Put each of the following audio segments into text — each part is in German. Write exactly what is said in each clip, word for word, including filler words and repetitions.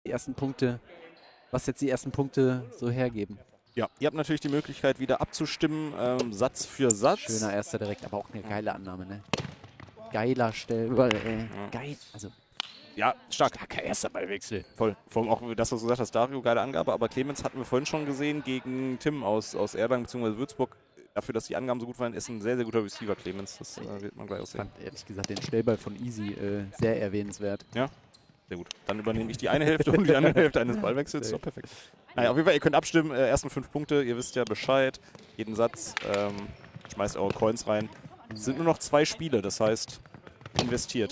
die ersten Punkte, was jetzt die ersten Punkte so hergeben. Ja, ihr habt natürlich die Möglichkeit, wieder abzustimmen, ähm, Satz für Satz. Schöner erster direkt, aber auch eine geile Annahme, ne? Geiler Stellball, ey. Ja. Geil, also Ja, stark. starker erster Ballwechsel. Voll. Vor allem auch das, was du gesagt hast, Dario, geile Angabe. Aber Clemens hatten wir vorhin schon gesehen gegen Tim aus, aus Erlangen bzw. Würzburg. Dafür, dass die Angaben so gut waren, ist ein sehr, sehr guter Receiver, Clemens. Das äh, wird man gleich Ich aussehen. fand ehrlich gesagt den Stellball von Easy äh, sehr erwähnenswert. Ja, sehr gut. Dann übernehme ich die eine Hälfte und die andere Hälfte eines Ballwechsels. Doch, perfekt. Naja, auf jeden Fall, ihr könnt abstimmen. Äh, ersten fünf Punkte, ihr wisst ja Bescheid. Jeden Satz, ähm, schmeißt eure Coins rein. Es sind nur noch zwei Spiele, das heißt, investiert.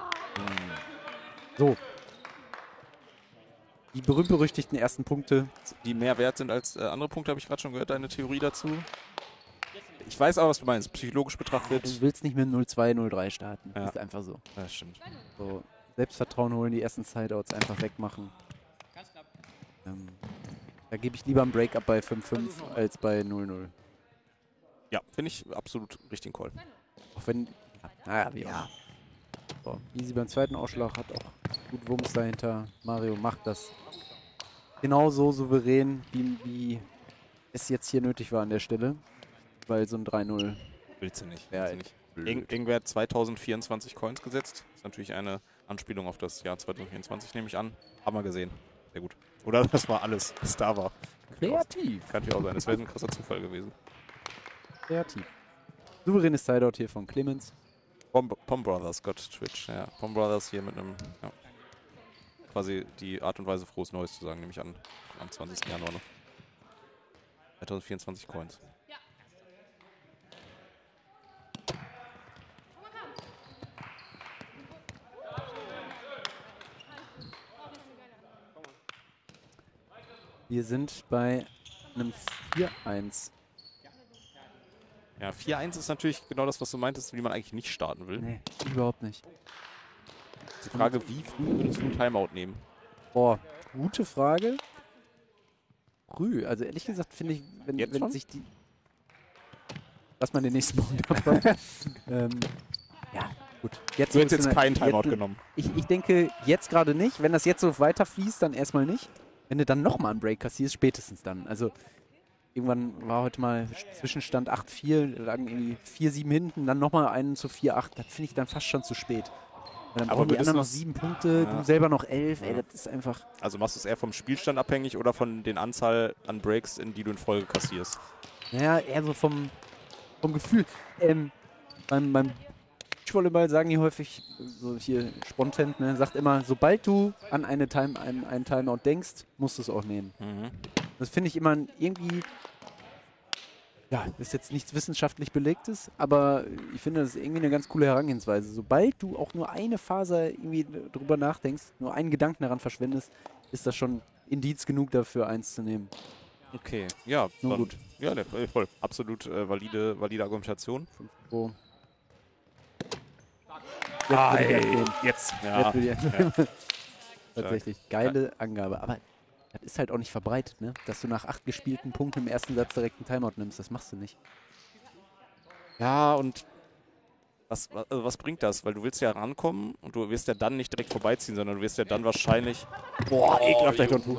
So. Die berühmt-berüchtigten ersten Punkte. Die mehr wert sind als äh, andere Punkte, habe ich gerade schon gehört, deine Theorie dazu. Ich weiß aber, was du meinst. Psychologisch betrachtet. Du willst nicht mit null zwei, null drei starten. Ja. Ist einfach so. Ja, stimmt. So. Selbstvertrauen holen, die ersten Sideouts einfach wegmachen. Ähm, da gebe ich lieber einen Breakup bei fünf fünf als bei null null. Ja, finde ich absolut richtigen Call. Auch wenn. Ja, naja, wie auch. So, Easy beim zweiten Ausschlag hat auch gut Wumms dahinter. Mario macht das genauso souverän, wie, wie es jetzt hier nötig war an der Stelle. Weil so ein drei null. Willst du nicht. Ja, Willst du nicht. Irg irgendwer hat zweitausendvierundzwanzig Coins gesetzt. Ist natürlich eine Anspielung auf das Jahr zweitausendvierundzwanzig, nehme ich an. Haben wir gesehen. Sehr gut. Oder das war alles, was da war. Kreativ. Kann natürlich auch sein. Das wäre ein krasser Zufall gewesen. Kreativ. Souveränes Sideout hier von Clemens. Pom, Pom Brothers, Gott, Twitch. Ja, Pom Brothers hier mit einem, ja, quasi die Art und Weise, frohes Neues zu sagen, nehme ich an, am zwanzigsten Januar noch. zweitausendvierundzwanzig Coins. Wir sind bei einem vier eins. Ja, vier eins ist natürlich genau das, was du meintest, wie man eigentlich nicht starten will. Nee, überhaupt nicht. Die Frage, wie früh würdest du ein Timeout nehmen? Boah, gute Frage. Früh. Also ehrlich gesagt finde ich, wenn, Jetzt wenn schon? sich die... Lass mal den nächsten Punkt abwarten. ähm, ja, gut. Jetzt Du hättest musst jetzt keinen Timeout jetzt- genommen. Ich, ich denke jetzt gerade nicht. Wenn das jetzt so weiterfließt, dann erstmal nicht. Wenn du dann nochmal einen Break kassierst, spätestens dann. Also irgendwann war heute mal Zwischenstand acht vier, lagen irgendwie vier sieben hinten, dann nochmal einen zu vier acht. Das finde ich dann fast schon zu spät. Weil dann Aber brauchen die würdest anderen du noch das- sieben Punkte, Ja. du selber noch elf. Ey, Ja. das ist einfach... Also machst du es eher vom Spielstand abhängig oder von den Anzahl an Breaks, in die du in Folge kassierst? Naja, eher so vom, vom Gefühl. Ähm, beim, beim Beachvolleyball sagen die häufig, so hier Spontent, ne, sagt immer, sobald du an eine Time, ein, einen Timeout denkst, musst du es auch nehmen. Mhm. Das finde ich immer irgendwie, ja, das ist jetzt nichts wissenschaftlich Belegtes, aber ich finde, das ist irgendwie eine ganz coole Herangehensweise. Sobald du auch nur eine Faser irgendwie drüber nachdenkst, nur einen Gedanken daran verschwendest, ist das schon Indiz genug dafür, eins zu nehmen. Okay, ja. Nur dann- gut. Ja, ne, voll. Absolut äh, valide, valide Argumentation. So. Ah, würde ich ey, angehen. jetzt. Jetzt Ja. würde ich angehen. Ja. Tatsächlich. Geile Angabe. Aber das ist halt auch nicht verbreitet, ne? Dass du nach acht gespielten Punkten im ersten Satz direkt einen Timeout nimmst. Das machst du nicht. Ja, und was, was, also was bringt das? Weil du willst ja rankommen und du wirst ja dann nicht direkt vorbeiziehen, sondern du wirst ja dann wahrscheinlich... Boah, ekelhafter Kontur.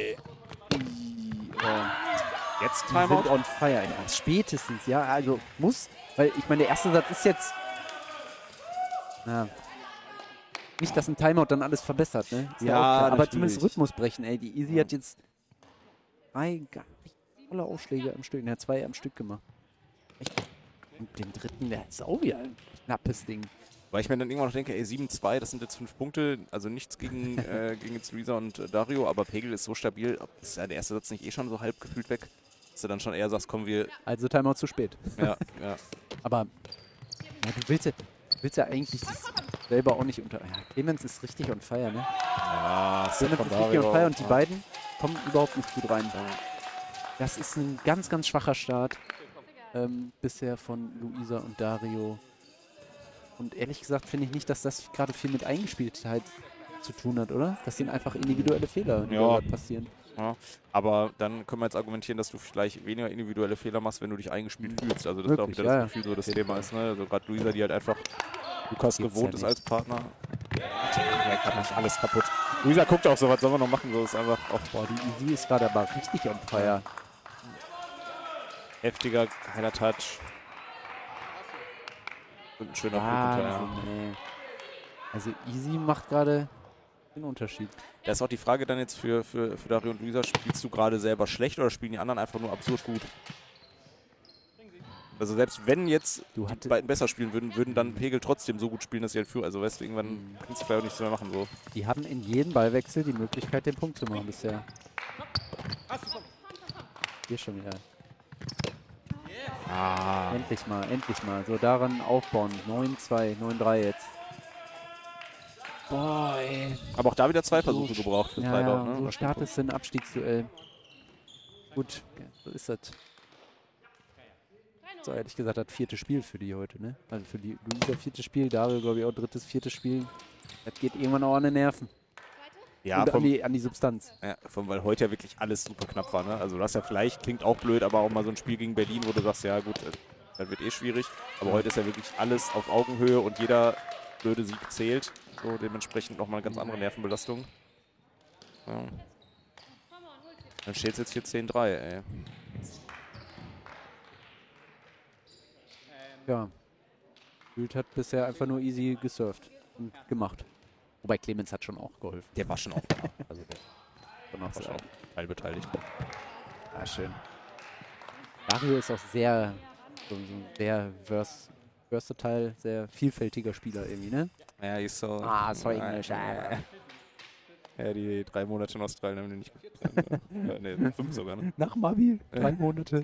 Jetzt Die sind Timeout? on fire. Ja, spätestens, ja. Also muss, weil ich meine, der erste Satz ist jetzt... Na, nicht, dass ein Timeout dann alles verbessert, ne? Ist Ja, auch klar. Aber natürlich. zumindest Rhythmus brechen, ey. Die Easy hat jetzt drei gar nicht volle Aufschläge am Stück. Er hat zwei am Stück gemacht. Echt. Und den dritten, der ist auch wieder ein knappes Ding. Weil ich mir dann irgendwann noch denke, ey, sieben zwei, das sind jetzt fünf Punkte, also nichts gegen, äh, gegen jetzt Luisa und äh, Dario, aber Pegel ist so stabil, ist ja der erste Satz nicht eh schon so halb gefühlt weg, dass du dann schon eher sagst, komm, wir, Also Timeout zu spät. ja, ja. Aber ja, du willst ja, du willst ja eigentlich das selber auch nicht unter... Ja, Clemens ist richtig on fire, ne? Ja, Clemens ist richtig on fire und die beiden kommen überhaupt nicht gut rein. Das ist ein ganz, ganz schwacher Start ähm, bisher von Luisa und Dario. Und ehrlich gesagt finde ich nicht, dass das gerade viel mit Eingespieltheit zu tun hat, oder? Das sind einfach individuelle Fehler, die Ja. da gerade passieren. Ja, aber dann können wir jetzt argumentieren, dass du vielleicht weniger individuelle Fehler machst, wenn du dich eingespielt fühlst. Also das ist auch Wirklich, wieder ja, ja. das Gefühl, so das Thema ist, ne? Also gerade Luisa, die halt einfach Lukas Gibt's gewohnt ja ist nicht. als Partner. Der macht alles kaputt. Luisa guckt auch so, was sollen wir noch machen? So ist einfach auch Boah, die Easy ist gerade aber richtig on fire. heftiger, geiler Touch. Und ein schöner Flughinter, ja. Wahnsinn, ey. Also Easy macht gerade den Unterschied. Da ist auch die Frage dann jetzt für, für, für Dario und Luisa, spielst du gerade selber schlecht oder spielen die anderen einfach nur absurd gut? Also selbst wenn jetzt Du die hatte- beiden besser spielen würden, würden dann Pegel trotzdem so gut spielen, dass sie halt führen. Also weißt du, irgendwann Mhm. kannst du vielleicht auch nichts mehr machen. So. Die hatten in jedem Ballwechsel die Möglichkeit, den Punkt zu machen bisher. Hier schon wieder. Ah. Endlich mal, endlich mal. So, daran aufbauen. neun zwei, neun drei jetzt. Boah, ey. Aber auch da wieder zwei Versuche So gebraucht für Ja, Sideout, ja, ne? so Das startest du ein Abstiegsduell. Gut, ja, so ist das. So, ehrlich gesagt, das vierte Spiel für die heute, ne? Also für die Luisa vierte Spiel, Dario, glaube ich, auch drittes, viertes Spiel. Das geht irgendwann auch an den Nerven. Ja, Und an vom, die, an die Substanz. ja, vom, weil heute ja wirklich alles super knapp war. Ne? Also du hast ja vielleicht, klingt auch blöd, aber auch mal so ein Spiel gegen Berlin, wo du sagst, ja gut, äh, das wird eh schwierig. Aber heute ist ja wirklich alles auf Augenhöhe und jeder blöde Sieg zählt. So dementsprechend nochmal eine ganz andere Nervenbelastung. Ja. Dann steht es jetzt hier zehn drei, ey. Ja. Bild hat bisher einfach nur easy gesurft und gemacht. Wobei Clemens hat schon auch geholfen. Der war schon auch da. Also der Kann auch war schon sagen. auch teilbeteiligt. Ja, schön. Dario ist auch sehr, so, so sehr vers versatile, sehr vielfältiger Spieler irgendwie, ne? Ja, ist so. Ah, so Englisch. Ja, ja, die drei Monate in Australien haben die nicht gespielt. Ne, nee, fünf sogar, ne? Nach Mavi, drei Ja. Monate.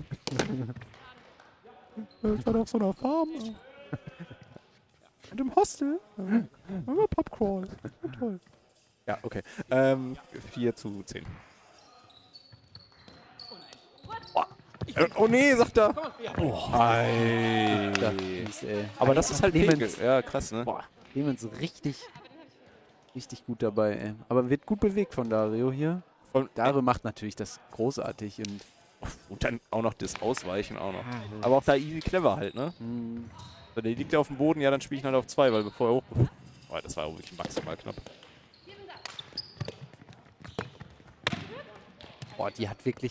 Ich war auf so einer Farm. Und im Hostel. Pubcrawl. Toll. Ja, okay. Ähm, vier zu zehn. Oh, äh, oh nee, sagt er. Oh, ei. Das ist, ey. Aber das ist halt Clemens. Pegel. Ja, krass, ne? Boah, Clemens richtig, richtig gut dabei, ey. Aber wird gut bewegt von Dario hier. Und, Dario macht natürlich das großartig und und dann auch noch das Ausweichen auch noch. Ah, Aber auch da easy clever halt, ne? mh, So, der liegt ja auf dem Boden, ja, dann spiele ich ihn halt auf zwei, weil bevor er hoch... Oh, das war auch wirklich maximal knapp. boah, die hat wirklich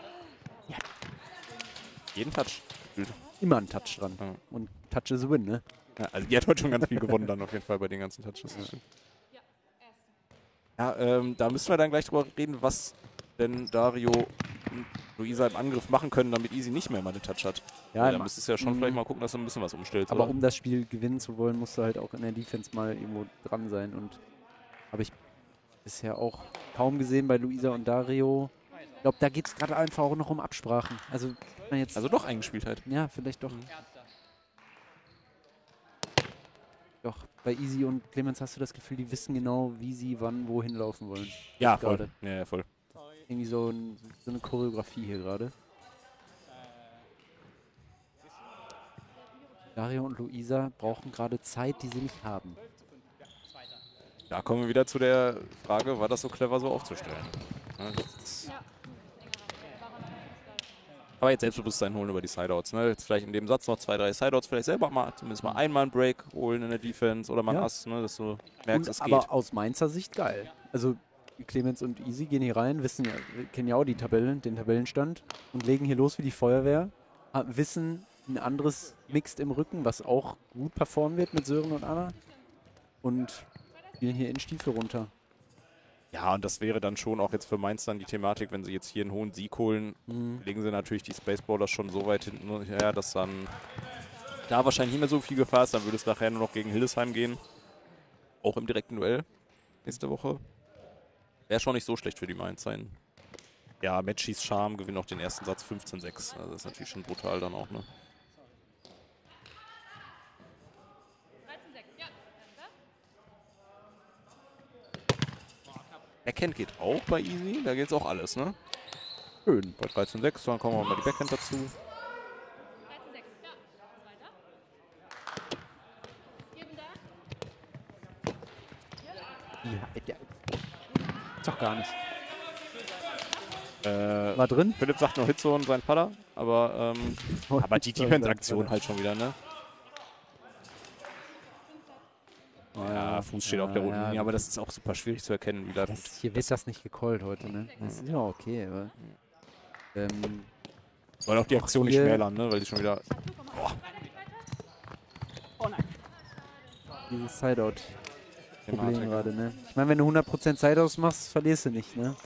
Jeden Touch. immer einen Touch dran. Ja. Und Touch is a win, ne? Ja, also die hat heute schon ganz viel gewonnen dann auf jeden Fall bei den ganzen Touches. Das stimmt. Ja, ähm, da müssen wir dann gleich drüber reden, was denn Dario und Luisa im Angriff machen können, damit Easy nicht mehr mal den Touch hat. Ja, Ja, da ma- müsstest du ja schon Mhm. vielleicht mal gucken, dass du ein bisschen was umstellst. Aber oder? um das Spiel gewinnen zu wollen, musst du halt auch in der Defense mal irgendwo dran sein. Und habe ich bisher auch kaum gesehen bei Luisa und Dario. Ich glaube, da geht es gerade einfach auch noch um Absprachen. Also, wenn man jetzt, Also doch eingespielt halt. ja, vielleicht doch. Doch, bei Easy und Clemens hast du das Gefühl, die wissen genau, wie sie wann wohin laufen wollen. Ja, voll. voll. Ja, ja, voll. Irgendwie so, ein, so eine Choreografie hier gerade. Dario und Luisa brauchen gerade Zeit, die sie nicht haben. Da kommen wir wieder zu der Frage, war das so clever, so aufzustellen? Ja, das aber jetzt Selbstbewusstsein holen über die Sideouts. Ne? Jetzt vielleicht in dem Satz noch zwei, drei Sideouts, vielleicht selber mal zumindest mal einmal einen Break holen in der Defense oder mal einen Ja. Ass, ne? dass du merkst, Und, es aber geht. aus Mainzer Sicht geil. Also Clemens und Easy gehen hier rein, wissen ja, kennen ja auch die Tabellen, den Tabellenstand und legen hier los wie die Feuerwehr. ha- Wissen ein anderes Mixed im Rücken, was auch gut performen wird mit Sören und Anna. Und spielen hier in Stiefel runter. Ja, und das wäre dann schon auch jetzt für Mainz dann die Thematik, wenn sie jetzt hier einen hohen Sieg holen, Mhm. legen sie natürlich die Spaceballers schon so weit hinten her, dass dann da wahrscheinlich nicht mehr so viel Gefahr ist. Dann würde es nachher nur noch gegen Hildesheim gehen. Auch im direkten Duell nächste Woche. Wäre schon nicht so schlecht für die Mainz sein. Ja, Matchis Charme gewinnt auch den ersten Satz fünfzehn sechs. Also das ist natürlich schon brutal dann auch, ne? Backhand geht auch bei Easy, da geht's auch alles, ne? Schön. Bei dreizehn sechs, dann kommen wir mal die Backhand dazu. Ja, ja. Ist doch gar nicht. Äh, War drin? Philipp sagt nur Hitzone, sein Vater, aber, ähm, aber die Defense-Aktion halt schon wieder, ne? Ja, Ja, Fuß steht auf der roten ja, Linie, aber das ist auch super schwierig zu erkennen, wie da. Das, hier wird das nicht gecallt heute, ne? Das ist ja okay, aber. Ähm, Weil auch die Aktion nicht hier- schmälern, ne? Weil die schon wieder. dieses Sideout-Problem Thematik. gerade, ne? Ich meine, wenn du hundert Prozent Sideouts machst, verlierst du nicht, ne?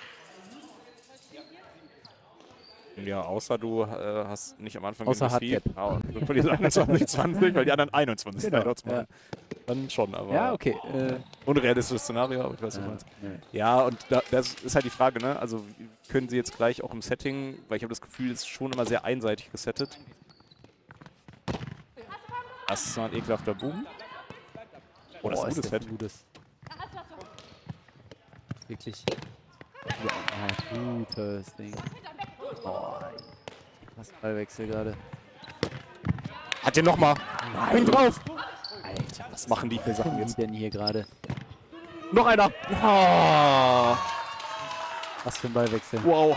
Ja, außer du äh, hast nicht am Anfang Außer investiert. Ja, du verlierst einundzwanzig zwanzig, weil die anderen einundzwanzig Genau, Sideouts machen. Dann schon, aber. Ja, okay. Äh, Unrealistisches Szenario, aber ich weiß, was du ja, meinst. nee. Ja, und da, das ist halt die Frage, ne? Also können sie jetzt gleich auch im Setting, weil ich habe das Gefühl, es ist schon immer sehr einseitig gesettet. Das ist mal ein ekelhafter Boom. Oh, das ist Boah, ein gutes der Set. ein gutes. Wirklich. Ja, gutes Ding. Oh, was Ballwechsel gerade. Hat der nochmal. Bin drauf. Alter, Was machen die für Sachen was jetzt? denn hier gerade? Noch einer. Oh, Was für ein Ballwechsel. wow.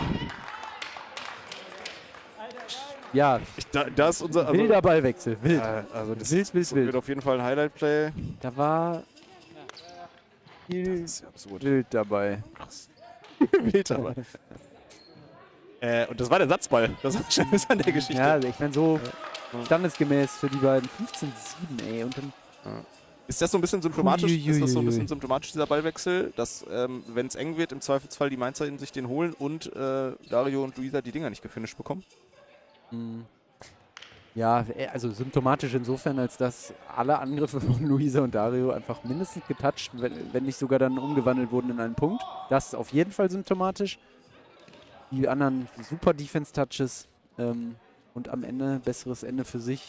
Ja, Ich, da, da ist unser. Also, wilder Ballwechsel. Wild. äh, also das wild, wild, wird wild. auf jeden Fall ein Highlight-Play. Da war viel Das ist ja absurd. wild dabei. Krass. Wild aber. äh, und das war der Satzball. Das ist schon bis an der Geschichte. Ja, also ich meine, so standesgemäß für die beiden. fünfzehn sieben, ey. Und dann Ist das so ein bisschen symptomatisch? Ui, ui, ist das so ein ui, bisschen ui. symptomatisch, dieser Ballwechsel, dass, ähm, wenn es eng wird, im Zweifelsfall die Mainzer sich den holen und äh, Dario und Luisa die Dinger nicht gefinisht bekommen? ja, äh, also symptomatisch insofern, als dass alle Angriffe von Luisa und Dario einfach mindestens getoucht, wenn, wenn nicht sogar dann umgewandelt wurden in einen Punkt. Das ist auf jeden Fall symptomatisch. Die anderen super Defense-Touches ähm, und am Ende besseres Ende für sich.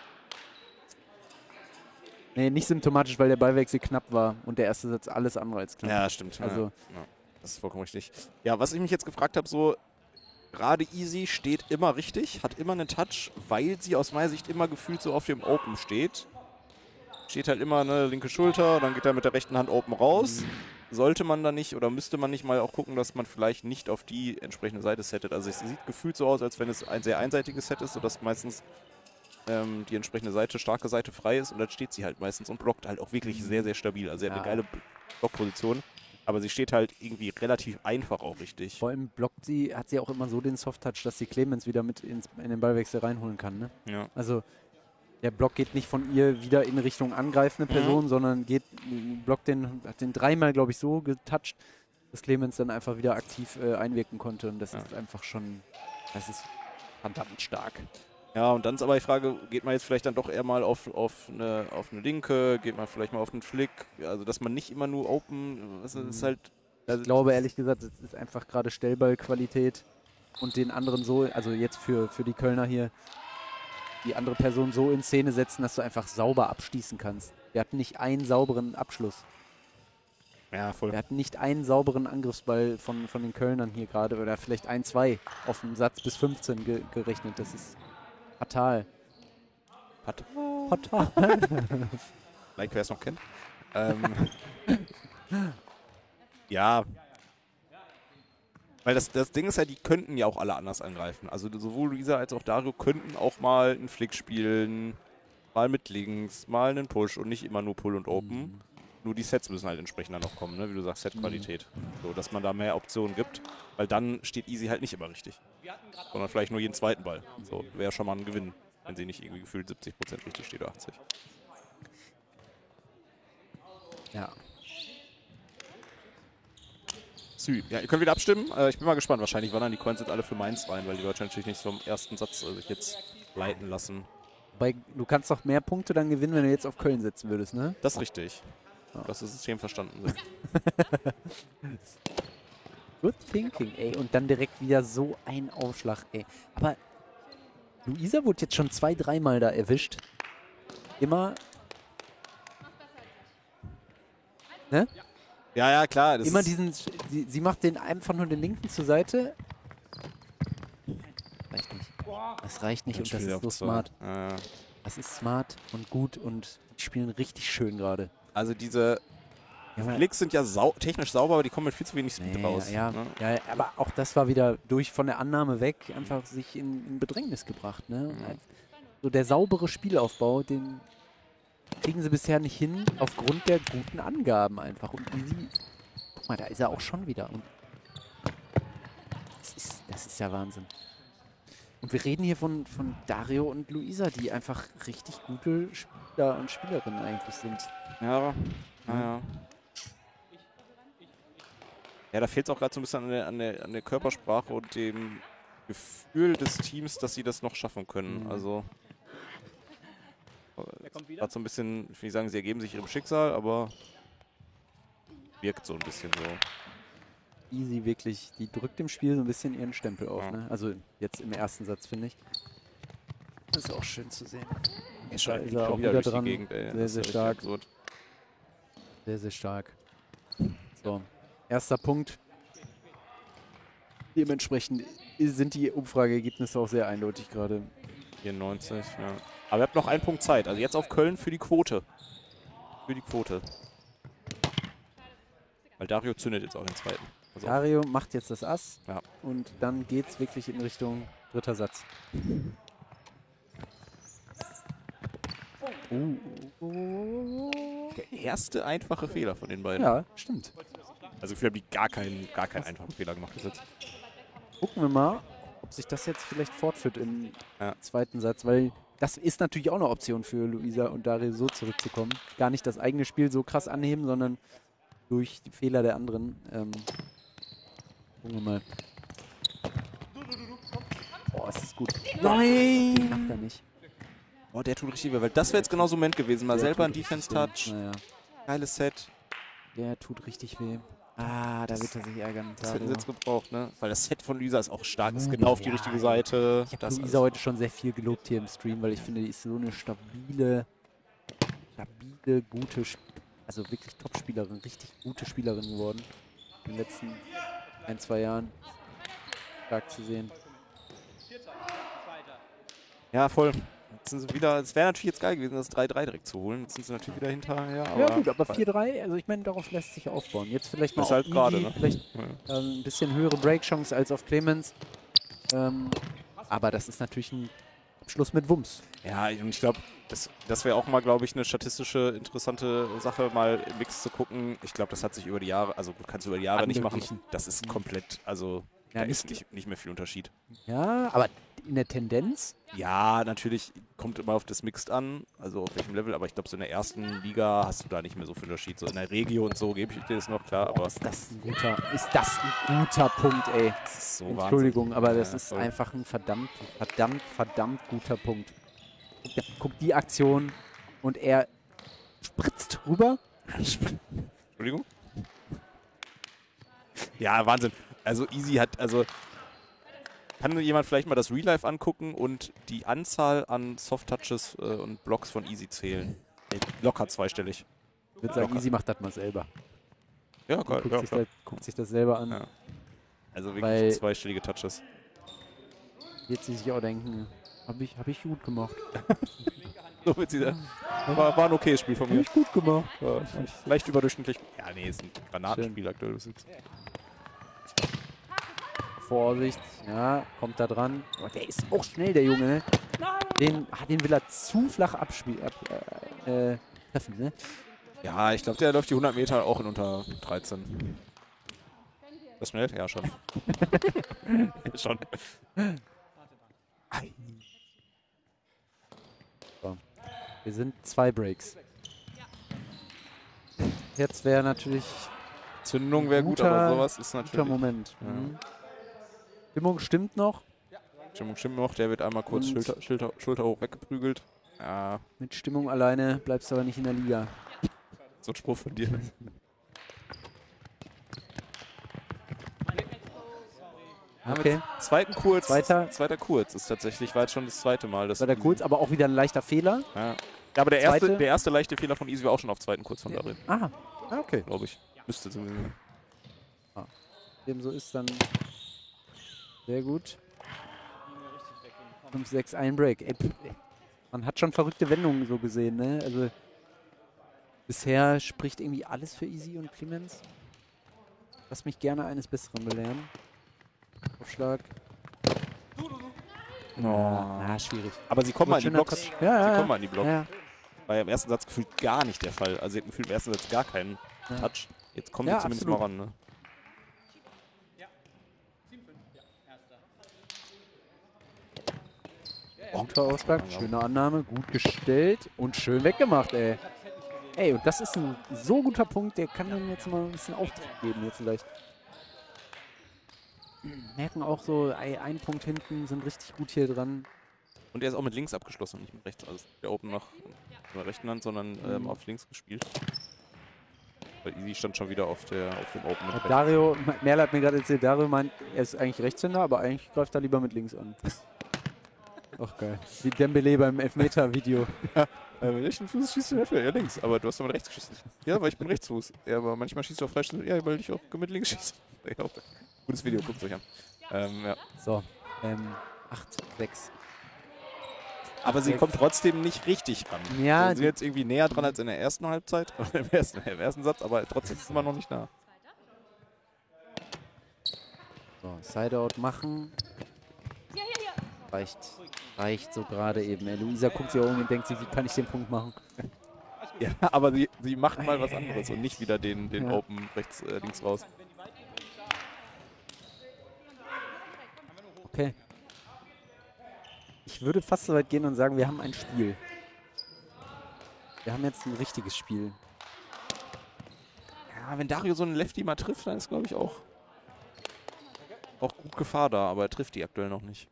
Nee, nicht symptomatisch, weil der Ballwechsel knapp war und der erste Satz alles andere als knapp. Ja, stimmt. Also- ja, ja, das ist vollkommen richtig. Ja, was ich mich jetzt gefragt habe, so gerade Easy steht immer richtig, hat immer einen Touch, weil sie aus meiner Sicht immer gefühlt so auf dem Open steht. Steht halt immer eine linke Schulter, dann geht er mit der rechten Hand Open raus. Sollte man da nicht oder müsste man nicht mal auch gucken, dass man vielleicht nicht auf die entsprechende Seite settet. Also es sieht gefühlt so aus, als wenn es ein sehr einseitiges Set ist, sodass meistens ähm, die entsprechende Seite, starke Seite frei ist und dann steht sie halt meistens und blockt halt auch wirklich sehr, sehr stabil. Also sie hat Ja. eine geile Blockposition, aber sie steht halt irgendwie relativ einfach auch richtig. Vor allem blockt sie, hat sie auch immer so den Soft-Touch, dass sie Clemens wieder mit ins, in den Ballwechsel reinholen kann. Ne? Ja. Also der Block geht nicht von ihr wieder in Richtung angreifende Person, sondern geht, blockt den, hat den dreimal, glaube ich, so getoucht, dass Clemens dann einfach wieder aktiv äh, einwirken konnte. Und das Ja. ist einfach schon, das ist verdammt stark. Ja, und dann ist aber die Frage, geht man jetzt vielleicht dann doch eher mal auf, auf, eine, auf eine Linke, geht man vielleicht mal auf einen Flick, also dass man nicht immer nur Open, das ist halt... Ich glaube, ehrlich gesagt, es ist einfach gerade Stellballqualität und den anderen so, also jetzt für, für die Kölner hier, die andere Person so in Szene setzen, dass du einfach sauber abschließen kannst. Wir hatten nicht einen sauberen Abschluss. Ja, voll. Wir hatten nicht einen sauberen Angriffsball von, von den Kölnern hier gerade oder vielleicht ein, zwei auf dem Satz bis fünfzehn ge gerechnet. Das ist fatal. Hat. Fatal. Like, wer es noch kennt. Ähm, ja. Weil das, das Ding ist ja, die könnten ja auch alle anders angreifen. Also sowohl Luisa als auch Dario könnten auch mal einen Flick spielen, mal mit links, mal einen Push und nicht immer nur Pull und Open. Mhm. Nur die Sets müssen halt entsprechend dann noch kommen, ne? Wie du sagst, Setqualität. So, dass man da mehr Optionen gibt. Weil dann steht Easy halt nicht immer richtig. Sondern vielleicht nur jeden zweiten Ball. So, wäre schon mal ein Gewinn, wenn sie nicht irgendwie gefühlt siebzig Prozent richtig steht oder achtzig. Ja. Sü. Ja, ihr könnt wieder abstimmen. Äh, ich bin mal gespannt. Wahrscheinlich wandern die Coins jetzt alle für Mainz rein, weil die Deutschen natürlich nicht so im ersten Satz äh, sich jetzt leiten lassen. Wobei, du kannst doch mehr Punkte dann gewinnen, wenn du jetzt auf Köln setzen würdest, ne? Das ist richtig. Du hast das System verstanden. Good thinking, ey. Und dann direkt wieder so ein Aufschlag, ey. Aber Luisa wurde jetzt schon zwei, dreimal da erwischt. Immer. Ne? Ja, ja, klar. Das Immer ist diesen. Sie, sie macht den einfach nur den linken zur Seite. Reicht nicht. Das reicht nicht ein und das Spiel ist auf so zwei. smart. Äh, Das ist smart und gut und die spielen richtig schön gerade. also diese Ja, aber- Flicks sind ja sau technisch sauber, aber die kommen mit viel zu wenig Speed Nee, raus. ja, Ne? ja, aber auch das war wieder durch von der Annahme weg einfach sich in, in Bedrängnis gebracht. Ne? Und Mhm. ein- So der saubere Spielaufbau, den kriegen sie bisher nicht hin, aufgrund der guten Angaben einfach. Und Easy, guck mal, da ist er auch schon wieder. Und das ist, das ist ja Wahnsinn. Und wir reden hier von, von Dario und Luisa, die einfach richtig gute Spieler und Spielerinnen eigentlich sind. Ja, naja. Ja, da fehlt es auch gerade so ein bisschen an der, an, der, an der Körpersprache und dem Gefühl des Teams, dass sie das noch schaffen können. Mhm. Also, gerade so ein bisschen, ich will nicht sagen, sie ergeben sich ihrem Schicksal, aber wirkt so ein bisschen so. Easy wirklich, die drückt im Spiel so ein bisschen ihren Stempel auf, Ja. ne? Also jetzt im ersten Satz, finde ich. Das ist auch schön zu sehen. Ist Da schon ist er auch wieder wieder durch dran. die Gegend, ey. Sehr, Das ist sehr ja richtig stark. absurd. Sehr, sehr stark. So, erster Punkt. Dementsprechend sind die Umfrageergebnisse auch sehr eindeutig gerade. vierundneunzig, ja. Aber ihr habt noch einen Punkt Zeit. Also jetzt auf Köln für die Quote. Für die Quote. Weil Dario zündet jetzt auch den zweiten. Also Dario macht jetzt das Ass Ja. und dann geht's wirklich in Richtung dritter Satz. Oh, oh, oh. der erste einfache Fehler von den beiden. Ja, stimmt. Also wir haben die gar keinen, gar keinen einfachen Fehler gemacht bis jetzt. Gucken wir mal, ob sich das jetzt vielleicht fortführt im Ja. zweiten Satz, weil das ist natürlich auch eine Option für Luisa und Dario, so zurückzukommen. Gar nicht das eigene Spiel so krass anheben, sondern durch die Fehler der anderen. Ähm, gucken wir mal. Boah, ist das gut. Nein! Den macht er nicht. Oh, der tut richtig weh, weil das wäre jetzt genau so ein Moment gewesen. Mal Der selber tut ein richtig Defense-Touch. weh. Naja, Geiles Set. der tut richtig weh. Ah, da wird er sich ärgern. Das hätten Dario. sie jetzt gebraucht, ne? Weil das Set von Luisa ist auch stark, ist Oh, genau auf die ja, richtige ja. Seite. Ich habe Das Luisa alles- heute schon sehr viel gelobt hier im Stream, weil ich finde, die ist so eine stabile, stabile, gute, Sp- also wirklich Top-Spielerin, richtig gute Spielerin geworden. In den letzten ein, zwei Jahren. Stark zu sehen. Ja, voll. Jetzt sind sie wieder, es wäre natürlich jetzt geil gewesen, das drei drei direkt zu holen. Jetzt sind sie natürlich wieder hinterher. Aber Ja gut, aber vier drei, also ich meine, darauf lässt sich aufbauen. Jetzt vielleicht mal Ist auf halt gerade, Easy, ne? vielleicht Ja. ähm, ein bisschen höhere Break-Chance als auf Clemens. Ähm, aber das ist natürlich ein Abschluss mit Wumms. Ja, und ich glaube, das, das wäre auch mal, glaube ich, eine statistische interessante Sache, mal im Mix zu gucken. Ich glaube, das hat sich über die Jahre, also du kannst über die Jahre nicht machen. Angeglichen. Das ist komplett, also Ja, da nicht- ist nicht, nicht mehr viel Unterschied. Ja, aber in der Tendenz, Ja, natürlich kommt immer auf das Mixed an, also auf welchem Level, aber ich glaube, so in der ersten Liga hast du da nicht mehr so viel Unterschied. So in der Regio und so gebe ich dir das noch, klar, aber ist das ein guter, ist das ein guter Punkt, ey. das ist so Entschuldigung, Wahnsinn. aber das Ja, ist voll. einfach ein verdammt, verdammt, verdammt guter Punkt. Guck, der- guck die Aktion und er spritzt rüber. Entschuldigung? Ja, Wahnsinn. Also Easy hat, also kann jemand vielleicht mal das Real Life angucken und die Anzahl an Soft-Touches äh, und Blocks von Easy zählen. Ey, locker zweistellig. Ich würde sagen, Locker. Easy macht das mal selber. Ja, Guckt, ja, sich, klar. das, guckt sich das selber an. Ja. Also wirklich Weil- zweistellige Touches. Wird sie sich auch denken, habe ich, hab ich gut gemacht. So wird sie da. War, war ein okayes Spiel von Hab mir. ich gut gemacht. Ja, leicht überdurchschnittlich. Ja, nee, ist ein Granatenspiel aktuell. bis jetzt. Vorsicht, ja, kommt da dran. Oh, der ist auch schnell, der Junge. Ne? Den, ah, den will er zu flach abspielen. Ab, äh, äh, treffen, ne? Ja, ich glaube, der läuft die hundert Meter auch in unter dreizehn. Ist das schnell? Ja, schon. schon. So. Wir sind zwei Breaks. Jetzt wäre natürlich Zündung wäre gut, Guter- aber sowas ist ein guter natürlich. Moment. Ja. Mhm. Stimmung stimmt noch. Stimmung stimmt noch, der wird einmal kurz Und- Schulter, Schulter, Schulter hoch weggeprügelt. Ja, Mit Stimmung alleine bleibst du aber nicht in der Liga. so ein Spruch von dir. Ja, Okay. mit zweiten kurz. Zweiter. Zweiter kurz ist tatsächlich, war jetzt schon das zweite Mal. Das Das war der kurz, aber auch wieder ein leichter Fehler. Ja. Ja, aber der erste, Zweite. der erste leichte Fehler von Easy war auch schon auf zweiten kurz von Darin, Ah, okay. glaube ich. Müsste so sein. Dem so ist dann sehr gut. fünf sechs, ein Break. Ey, pff, ey. Man hat schon verrückte Wendungen so gesehen, ne? Also bisher spricht irgendwie alles für Easy und Clemens. Lass mich gerne eines Besseren belehren. Aufschlag. Oh. Ah, schwierig. Aber sie kommen mal in die Schöner Blocks. Touch. Ja, ja, Sie ja. kommen mal in die Blocks. Ja, war ja im ersten Satz gefühlt gar nicht der Fall. Also sie hatten gefühlt im ersten Satz gar keinen Ja. Touch. Jetzt kommen Ja, die zumindest absolut. mal ran, ne? Guter Ausschlag, schöne Annahme, gut gestellt und schön weggemacht, ey. Ey, und das ist ein so guter Punkt, der kann dann jetzt mal ein bisschen Auftrieb geben hier vielleicht. Merken auch so, ey, ein Punkt hinten, sind richtig gut hier dran. Und er ist auch mit links abgeschlossen und nicht mit rechts. Also der Open noch in der rechten Hand, sondern ähm, auf links gespielt. Weil Easy stand schon wieder auf, der, auf dem Open mit rechts. Dario, Merle hat mir gerade erzählt, Dario meint, er ist eigentlich Rechtshänder, aber eigentlich greift er lieber mit links an. Ach geil. Wie Dembele beim Elfmeter-Video. Ja, äh, mit rechten Fuß schießt du nicht mehr, ja links, aber du hast doch mit rechts geschossen. Ja, weil ich bin Rechtsfuß. Ja, aber manchmal schießt du auf Freistoß, ja, weil ich auch mit links schieße. Ja, gutes Video, guckt euch an. Ähm, ja. So, ähm, acht, sechs. Aber sie kommt trotzdem nicht richtig ran. Ja, Sie sind jetzt irgendwie näher dran als in der ersten Halbzeit, oder im ersten, im ersten Satz, aber trotzdem ist immer noch nicht nah. So, Sideout machen. Reicht, reicht so gerade eben. Ey, Luisa guckt sich auch um und denkt sich, wie kann ich den Punkt machen? Ja, aber sie, sie macht mal was anderes und nicht wieder den, den Ja. Open rechts, äh, links raus. Okay. Ich würde fast so weit gehen und sagen, wir haben ein Spiel. Wir haben jetzt ein richtiges Spiel. Ja, wenn Dario so einen Lefty mal trifft, dann ist, glaube ich, auch, auch gut Gefahr da, aber er trifft die aktuell noch nicht.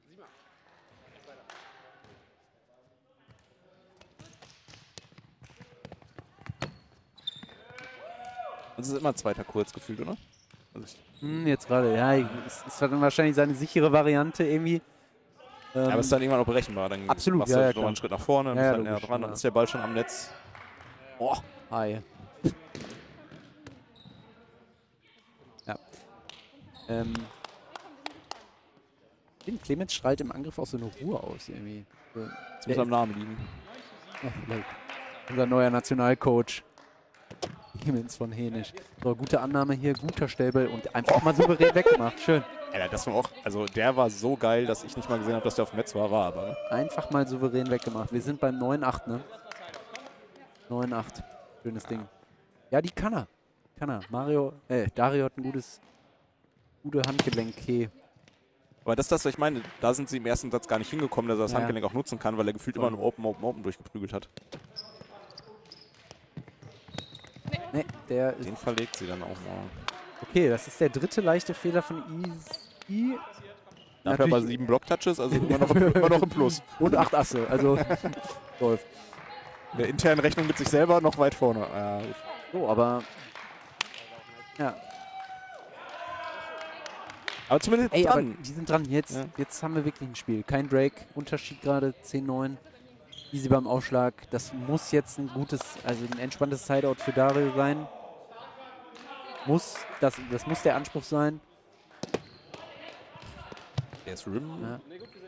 Das ist immer zweiter kurz gefühlt, oder? Also ich, Hm, jetzt gerade, ja, es ist dann wahrscheinlich seine sichere Variante irgendwie. Ähm, aber es ist dann irgendwann auch berechenbar. Dann absolut, machst ja, du ja, noch klar. einen Schritt nach vorne, Ja, bist ja, dann näher logisch, dran, ja. dann ist der Ball schon am Netz. Oh, hi. Ja. Ähm. Ich finde, Clemens strahlt im Angriff auch so eine Ruhe aus irgendwie. So, Das muss am Namen liegen. ach, vielleicht. Unser neuer Nationalcoach. Clemens von Hänisch. So, gute Annahme hier, guter Stellball und einfach mal souverän weggemacht. Schön. Alter, das war auch, also der war so geil, dass ich nicht mal gesehen habe, dass der auf dem Netz war, war aber. Ne? Einfach mal souverän weggemacht. Wir sind beim neun acht, ne? neun acht. Schönes Ding. Ja, die kann er. Kann er. Mario, äh, Dario hat ein gutes, gute Handgelenk. Okay. Aber das ist das, was ich meine. Da sind sie im ersten Satz gar nicht hingekommen, dass er das Ja. Handgelenk auch nutzen kann, weil er gefühlt immer nur Open, Open, Open durchgeprügelt hat. Ne, der ist. Den verlegt sie dann auch mal. Okay, das ist der dritte leichte Fehler von Easy. Dafür aber sieben Block-Touches, also immer noch, immer noch im Plus. Und acht Asse, also läuft. In der internen Rechnung mit sich selber noch weit vorne. Ja, So, aber. Ja. aber zumindest Ey, dran. aber die sind dran. Jetzt, Ja. jetzt haben wir wirklich ein Spiel. Kein Break. Unterschied gerade zehn neun. Easy beim Aufschlag. Das muss jetzt ein gutes, also ein entspanntes Sideout für Dario sein. Muss, das, das muss der Anspruch sein. Der ist Rim. Ja.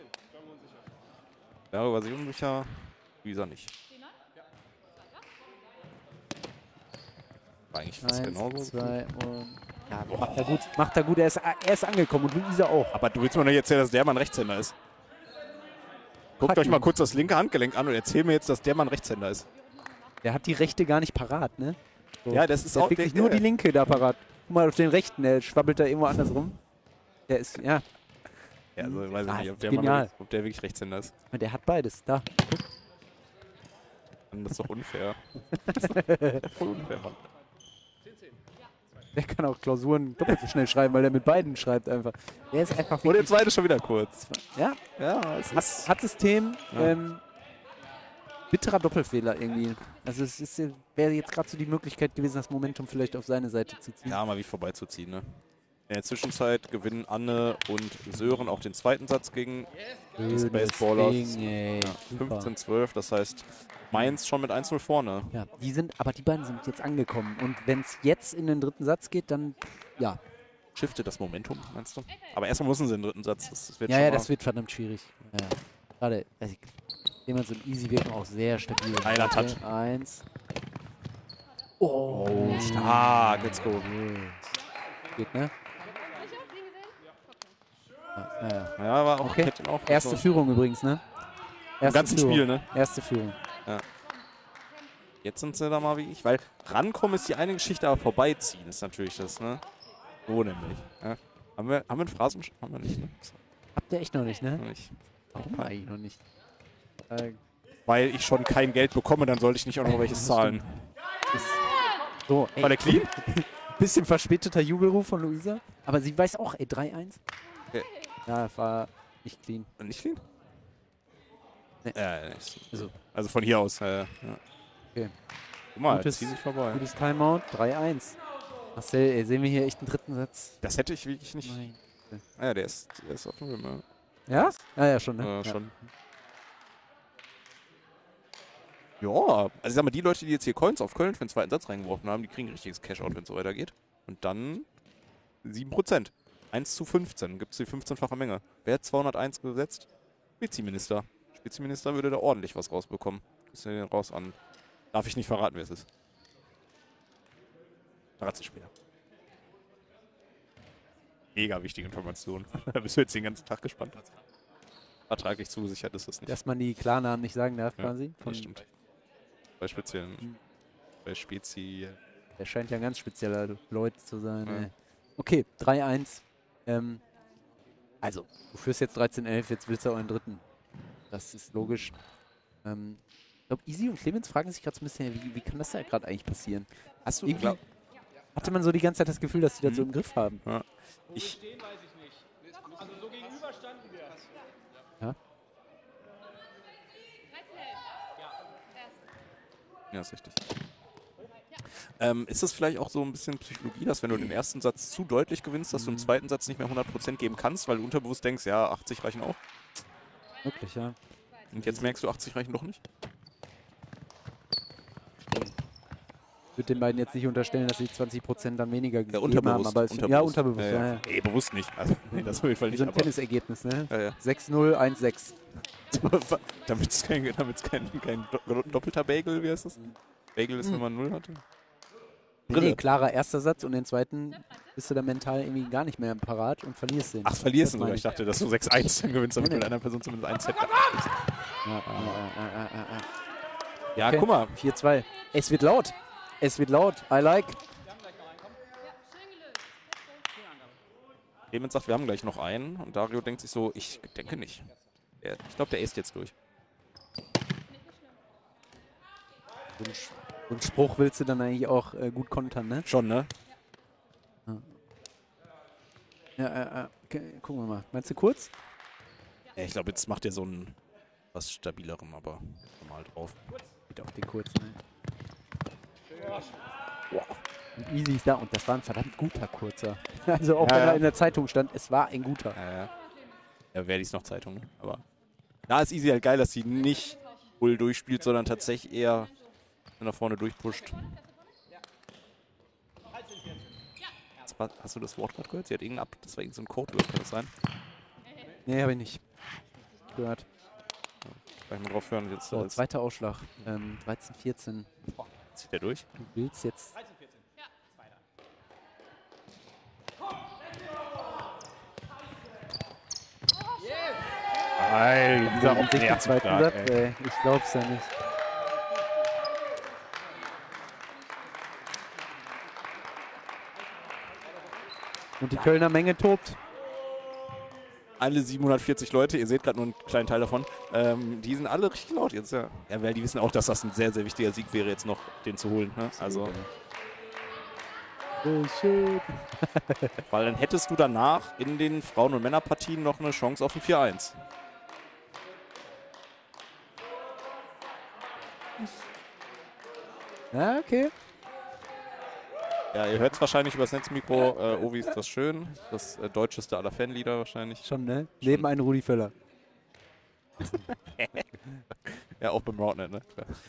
Ja, war sich unsicher. Luisa nicht. War eigentlich fast Eins, genauso. zwei und. Ja, macht er gut. Macht er gut. Er ist, er ist angekommen und Luisa auch. Aber du willst mir doch nicht erzählen, dass der Mann Rechtshänder ist. Guckt Hat euch mal ihn. kurz das linke Handgelenk an und erzähl mir jetzt, dass der Mann Rechtshänder ist. Der hat die rechte gar nicht parat, ne? So. Ja, das ist Der auch hat wirklich der- nur die linke da parat. Guck mal auf den rechten, der schwabbelt da irgendwo anders rum. Der ist, ja, Ja, also weiß ich Ah, nicht, ob der, genial. Mann wirklich, ob der wirklich Rechtshänder ist. der hat beides. Da. Das ist doch unfair. Das ist voll unfair, Mann. Der kann auch Klausuren doppelt so schnell schreiben, weil der mit beiden schreibt einfach. Der ist einfach Und der wirklich, zweite schon wieder kurz. ja, Ja, es hat, ist... hat System. Ja. Ähm, bitterer Doppelfehler irgendwie. Also es ist, wäre jetzt gerade so die Möglichkeit gewesen, das Momentum vielleicht auf seine Seite zu ziehen. Ja, mal wie vorbeizuziehen, ne? In der Zwischenzeit gewinnen Anne und Sören auch den zweiten Satz gegen die Schönes Spaceballers. Ding, ey. Super. fünfzehn zwölf, das heißt Mainz schon mit eins null vorne. Ja, die sind, aber die beiden sind jetzt angekommen. Und wenn es jetzt in den dritten Satz geht, dann, ja. Shiftet das Momentum, meinst du? Aber erstmal müssen sie in den dritten Satz. Das, das wird Ja, schon ja, mal- das wird verdammt schwierig. Ja. Gerade, also, jemand so Easy wirken auch sehr stabil. Einer Okay, Touch. Eins. Oh, Oh, stark, let's go. Gut. Geht, ne? Ja, ja, ja. Ja, war auch, Okay. hätte ihn auch Erste so Führung übrigens, ne? im Erste ganzen Führung. Spiel, ne? Erste Führung. Ja. Jetzt sind sie da mal wie ich, weil rankommen ist die eine Geschichte, aber vorbeiziehen ist natürlich das, ne? So nämlich. Ja. Haben wir, haben wir einen Phrasen? Haben wir nicht, ne? Habt ihr echt noch nicht, ne? Noch nicht. Warum eigentlich noch nicht? Äh, Weil ich schon kein Geld bekomme, dann sollte ich nicht auch noch welches zahlen. ist so, ey. War der clean? Bisschen verspäteter Jubelruf von Luisa. Aber sie weiß auch, ey, drei eins. Okay. Ja, war nicht clean. Nicht clean? Nee. Ja, nicht. Also, Also von hier aus. Äh, ja. okay. Guck mal, Gutes- zieh sich vorbei. Gutes Timeout, drei eins. Marcel, ey, sehen wir hier echt einen dritten Satz? Das hätte ich wirklich nicht. Nein. Ah, ja, der ist, der ist auf dem Rim, ja. Ja? Ja, ja, schon, ne? Ja, Ja. schon. Ja, also ich sag mal, die Leute, die jetzt hier Coins auf Köln für den zweiten Satz reingeworfen haben, die kriegen richtiges Cash-Out, wenn es so weitergeht. Und dann sieben Prozent. eins zu fünfzehn. Gibt es die fünfzehnfache Menge. Wer hat zweihunderteins gesetzt? Vizeminister. Vizeminister würde da ordentlich was rausbekommen. Ist ja raus an. Darf ich nicht verraten, wer es ist. Verrat's dir später. Mega wichtige Information. Da bist du jetzt den ganzen Tag gespannt. Vertraglich zugesichert ist das nicht. Dass man die Klarnamen nicht sagen darf, Ja, quasi. das stimmt. Bei speziellen. Bei Spezi. Der scheint ja ein ganz spezieller Leute zu sein. Ja. Ey. Okay, drei eins. Ähm, also, du führst jetzt dreizehn elf, jetzt willst du auch einen dritten. Das ist logisch. Ähm, ich glaube, Easy und Clemens fragen sich gerade so ein bisschen, wie, wie kann das da gerade eigentlich passieren? Hast du Irgendwie glaub, hatte man so die ganze Zeit das Gefühl, dass die das so im Griff haben. ja. Ich, Also so gegenüber standen wir. Ja? Ja, ist richtig. Ähm, ist das vielleicht auch so ein bisschen Psychologie, dass wenn du den ersten Satz zu deutlich gewinnst, dass du im zweiten Satz nicht mehr hundert Prozent geben kannst, weil du unterbewusst denkst, ja, achtzig reichen auch. Wirklich, ja. Und jetzt merkst du, achtzig reichen doch nicht? Ich würde den beiden jetzt nicht unterstellen, dass sie zwanzig Prozent dann weniger gegeben unterbewusst, haben, aber es, unterbewusst. ja, unterbewusst. Ja, Ja, ja. ja. Nee, bewusst nicht. Also, nee, das auf jeden Fall Wie nicht. so ein aber- Tennisergebnis, ne? Ja, ja. sechs null, eins sechs. Damit es kein, damit's kein, kein do- doppelter Bagel, wie heißt das? Bagel ist, wenn man null hatte. Nee, nee, klarer erster Satz und den zweiten bist du dann mental irgendwie gar nicht mehr parat und verlierst den. Ach, verlierst Das du meine sogar. Ich dachte, dass du sechs eins dann gewinnst, damit Nee, du nee. mit einer Person zumindest ein Set Ja, ja, ja, ja, ja, ja. Ja, Okay. guck mal. vier zwei. Es wird laut. Es wird laut. I like. Clemens sagt, wir haben gleich noch einen. Und Dario denkt sich so, ich denke nicht. Der, ich glaube, der ist jetzt durch. So einen, Sch- so einen Spruch willst du dann eigentlich auch äh, gut kontern, ne? Schon, ne? Ja, äh, äh, okay, gucken wir mal. Meinst du kurz? Ja, ich glaube, jetzt macht er so einen was stabilerem, aber normal drauf. Geht auf den kurzen, ne? Und Easy ist da und das war ein verdammt guter kurzer. Also auch Ja, wenn ja. er in der Zeitung stand, es war ein guter. Ja, ja. Ja, wer liest noch Zeitung, ne? Aber da ist Easy halt geil, dass sie nicht Bull durchspielt, sondern tatsächlich eher nach vorne durchpusht. Das war, hast du das Wort gerade gehört? Sie hat irgendein Ab, das war irgendein so ein Codewort, kann das sein? Nee, habe ich nicht gehört. Gleich mal drauf hören. Jetzt, So, jetzt zweiter Ausschlag. Ähm, dreizehn vierzehn. zieht er durch. Du willst jetzt... Geil, dieser Sich den zweiten Satz, ey. Ich glaub's ja nicht. Und die Kölner Menge tobt. Alle siebenhundertvierzig Leute, ihr seht gerade nur einen kleinen Teil davon, ähm, die sind alle richtig laut jetzt, ja. Ja, weil die wissen auch, dass das ein sehr, sehr wichtiger Sieg wäre, jetzt noch den zu holen. Ne? Also, Oh shit. weil dann hättest du danach in den Frauen- und Männerpartien noch eine Chance auf ein vier eins. Ja, okay. Ja, ihr hört es wahrscheinlich übers Netzmikro. Äh, Ovi ist das schön. Das äh, deutscheste aller Fanlieder wahrscheinlich. Schon, ne? Neben einem Rudi Völler. Ja, auch beim Roundnet, ne?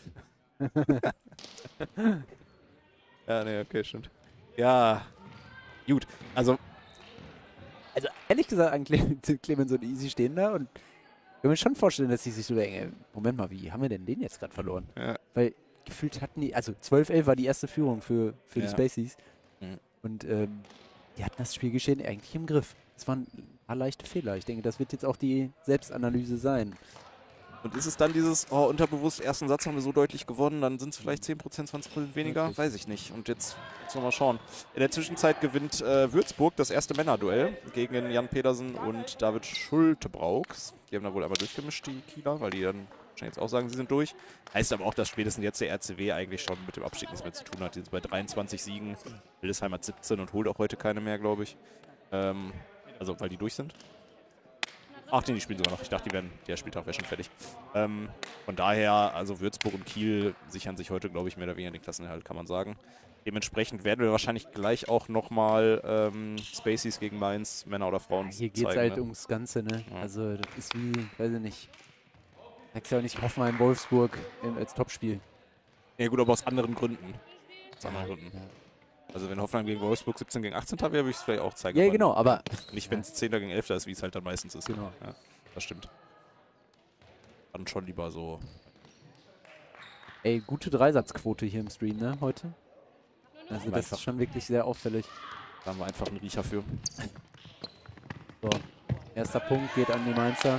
Ja, ne, okay, stimmt. Ja, gut. Also, Also ehrlich gesagt, an Cle Clemens und Easy stehen da und ich kann mir schon vorstellen, dass die sich so denken, ey, Moment mal, wie haben wir denn den jetzt gerade verloren? ja, Weil gefühlt hatten die, also zwölf elf war die erste Führung für, für die Ja. Spaceys. Mhm. Und ähm, die hatten das Spielgeschehen eigentlich im Griff. Es waren ein paar leichte Fehler. Ich denke, das wird jetzt auch die Selbstanalyse sein. Und ist es dann dieses, oh, unterbewusst, ersten Satz haben wir so deutlich gewonnen, dann sind es vielleicht zehn Prozent, zwanzig Prozent weniger? Wirklich? Weiß ich nicht. Und jetzt, jetzt mal schauen. In der Zwischenzeit gewinnt äh, Würzburg das erste Männerduell gegen Jan Pedersen und David Schulte-Brauchs. Die haben da wohl einmal durchgemischt, die Kieler, weil die dann wahrscheinlich jetzt auch sagen, sie sind durch. Heißt aber auch, dass spätestens jetzt der R C W eigentlich schon mit dem Abstieg nichts mehr zu tun hat. Die sind bei dreiundzwanzig Siegen, Hildesheim hat siebzehn und holt auch heute keine mehr, glaube ich. Ähm, also, weil die durch sind. Ach, die spielen sogar noch. Ich dachte, die werden, der Spieltag wäre schon fertig. Ähm, von daher, also Würzburg und Kiel sichern sich heute, glaube ich, mehr oder weniger den Klassenerhalt, kann man sagen. Dementsprechend werden wir wahrscheinlich gleich auch nochmal ähm, Spaceys gegen Mainz, Männer oder Frauen Hier geht es zeigen, halt ne? ums Ganze, ne? Ja. Also das ist wie, weiß ich nicht, sagst ja auch nicht Hoffenheim-Wolfsburg im- als Topspiel. Ja gut, aber aus anderen Gründen. Aus anderen Gründen. Ja, Also wenn Hoffenheim gegen Wolfsburg siebzehn gegen achtzehn wäre, würde ich es vielleicht auch zeigen. ja aber genau, aber Nicht, wenn es zehn gegen elf ist, wie es halt dann meistens ist. Genau. Ja, das stimmt. Dann schon lieber so. ey, gute Dreisatzquote hier im Stream, ne, heute? Also das Einfach. ist schon wirklich sehr auffällig. Da haben wir einfach einen Riecher für. So, erster Punkt geht an die Mainzer.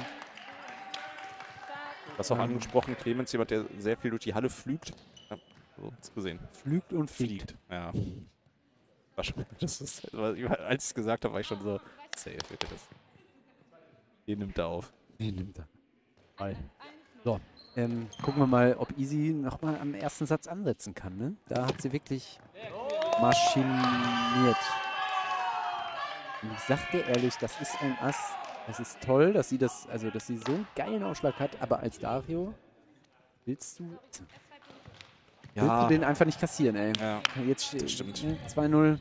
Das auch angesprochen, Clemens, jemand, der sehr viel durch die Halle flügt. Ja, so, hast gesehen. Flügt und fliegt. Ja. War schon, das ist, als ich es gesagt habe, war ich schon so, safe, bitte das. Den nimmt er auf. Den nimmt er. Ball. So, ähm, gucken wir mal, ob Easy nochmal am ersten Satz ansetzen kann, ne? Da hat sie wirklich maschiniert. Und ich sag dir ehrlich, das ist ein Ass. Es ist toll, dass sie das, also dass sie so einen geilen Ausschlag hat, aber als Dario willst du, willst du den einfach nicht kassieren, ey. Ja, Jetzt steht das stimmt. zwei null.